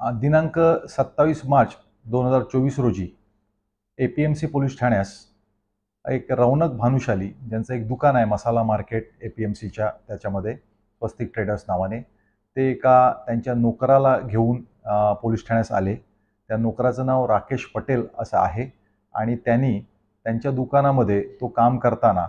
दिनांक 27 मार्च 2024 रोजी APMC police ठाण्यास एक रौनक भानुशाली ज्यांचं एक दुकान आहे मसाला मार्केट APMCच्या त्याच्यामध्ये स्वस्तिक ट्रेडर्स नावाने ते एका त्यांच्या नोकराला घेऊन पोलीस ठाण्यास आले. त्या नोकराचं नाव राकेश पटेल असं आहे आणि त्यांनी त्यांच्या दुकानामध्ये तो काम करताना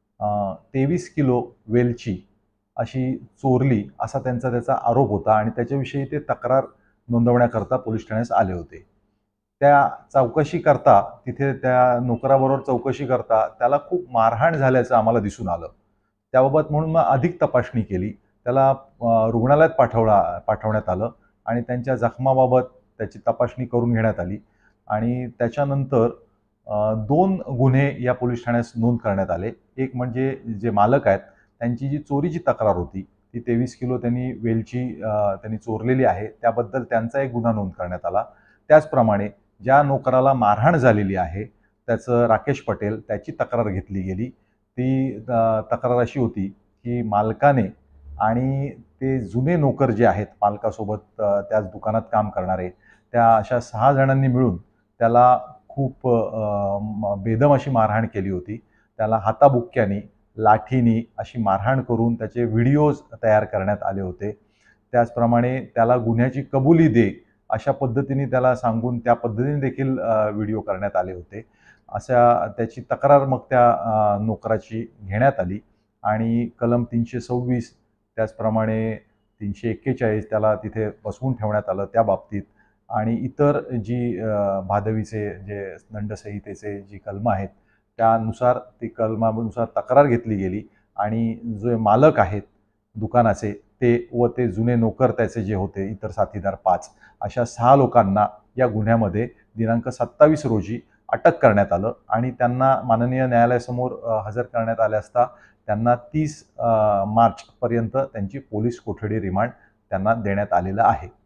23 किलो वेलची अशी चोरली असा त्याचा आरोप होता आणि त्याच्याविषयी ते तक्रार नोंदवण्याकरता पोलीस ठाण्यास आले होते. त्या चौकशी करता तिथे त्या नोकराबरोबर चौकशी करता त्याला खूप मारहाण झाल्याचं आम्हाला दिसून आलं. त्याबाबत म्हणून मग अधिक तपासणी केली. त्याला रुग्णालयात पाठवण्यात आलं आणि त्यांच्या जखमाबाबत त्याची तपासणी करून घेण्यात आली आणि त्याच्यानंतर 2 गुन्हे या पोलीस ठाण्यास नोंद करण्यात आले. एक म्हणजे जे मालक आहेत त्यांची जी चोरीची तक्रार होती ती 23 किलो त्यांनी वेलची त्यांनी चोरलेली आहे त्याबद्दल त्यांचा एक गुन्हा नोंद करण्यात आला. त्याचप्रमाणे ज्या नोकराला मारहाण झालेली आहे त्याचं राकेश पटेल त्याची तक्रार घेतली गेली. ती तक्रार अशी होती की मालकाने आणि ते जुने नोकर जे आहेत मालकासोबत त्याच दुकानात काम करणारे त्या अशा 6 जणांनी मिळून त्याला खूप बेदम अशी मारहाण केली होती. त्याला हाताबुक्क्यानी लाठीनी अशी मारहाण करून त्याचे व्हिडिओज तयार करण्यात आले होते. त्याचप्रमाणे त्याला गुन्ह्याची कबुली दे अशा पद्धतीने त्याला सांगून त्या पद्धतीने देखील व्हिडिओ करण्यात आले होते. अशा त्याची तक्रार मग त्या नोकराची घेण्यात आली आणि कलम 326 त्याचप्रमाणे 341 त्याला तिथे बसवून ठेवण्यात आलं त्या बाबतीत आणि इतर जी भादवीचे जे दंडसंहितेचे जी कलमं आहेत त्यानुसार ती कलमानुसार तक्रार घेतली गेली आणि जे मालक आहेत दुकानाचे ते व ते जुने नोकर त्याचे जे होते इतर साथीदार 5 अशा 6 लोकांना या गुन्ह्यामध्ये दिनांक 27 रोजी अटक करण्यात आलं आणि त्यांना माननीय न्यायालयासमोर हजर करण्यात आले असता त्यांना 30 मार्चपर्यंत त्यांची पोलीस कोठडी रिमांड त्यांना देण्यात आलेलं आहे.